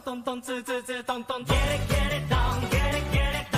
咚咚，吱吱吱咚咚，get it get it down，get it get it。